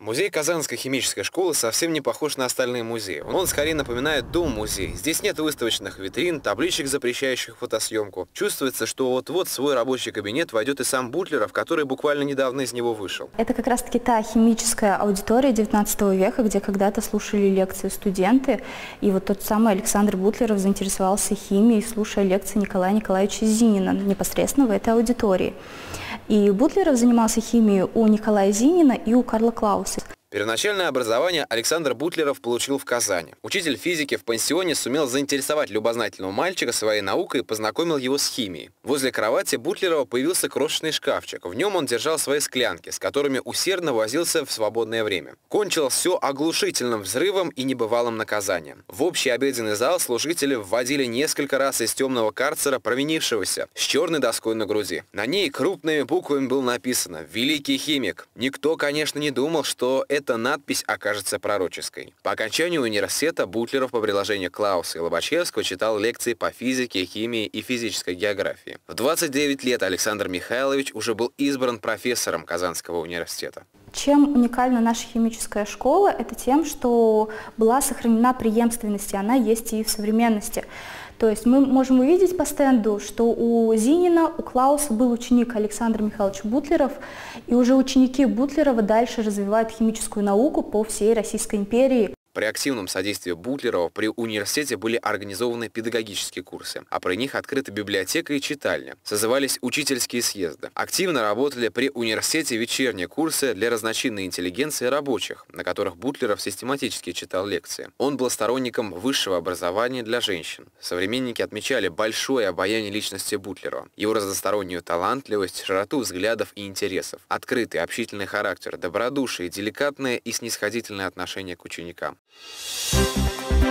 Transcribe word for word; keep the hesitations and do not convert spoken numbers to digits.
Музей Казанской химической школы совсем не похож на остальные музеи. Он скорее напоминает дом-музей. Здесь нет выставочных витрин, табличек, запрещающих фотосъемку. Чувствуется, что вот-вот в свой рабочий кабинет войдет и сам Бутлеров, который буквально недавно из него вышел. Это как раз-таки та химическая аудитория девятнадцатого века, где когда-то слушали лекции студенты. И вот тот самый Александр Бутлеров заинтересовался химией, слушая лекции Николая Николаевича Зинина непосредственно в этой аудитории. И Бутлеров занимался химией у Николая Зинина и у Карла Клауса. Первоначальное образование Александр Бутлеров получил в Казани. Учитель физики в пансионе сумел заинтересовать любознательного мальчика своей наукой и познакомил его с химией. Возле кровати Бутлерова появился крошечный шкафчик. В нем он держал свои склянки, с которыми усердно возился в свободное время. Кончилось все оглушительным взрывом и небывалым наказанием. В общий обеденный зал служители вводили несколько раз из темного карцера провинившегося с черной доской на груди. На ней крупными буквами было написано «Великий химик». Никто, конечно, не думал, что это эта надпись окажется пророческой. По окончанию университета Бутлеров по приложению Клауса и Лобачевского читал лекции по физике, химии и физической географии. В двадцать девять лет Александр Михайлович уже был избран профессором Казанского университета. Чем уникальна наша химическая школа? Это тем, что была сохранена преемственность, и она есть и в современности. То есть мы можем увидеть по стенду, что у Зинина, у Клауса был ученик Александр Михайлович Бутлеров, и уже ученики Бутлерова дальше развивают химическую науку по всей Российской империи. При активном содействии Бутлерова при университете были организованы педагогические курсы, а при них открыта библиотека и читальня. Созывались учительские съезды. Активно работали при университете вечерние курсы для разночинной интеллигенции и рабочих, на которых Бутлеров систематически читал лекции. Он был сторонником высшего образования для женщин. Современники отмечали большое обаяние личности Бутлерова, его разностороннюю талантливость, широту взглядов и интересов, открытый общительный характер, добродушие, деликатное и снисходительное отношение к ученикам.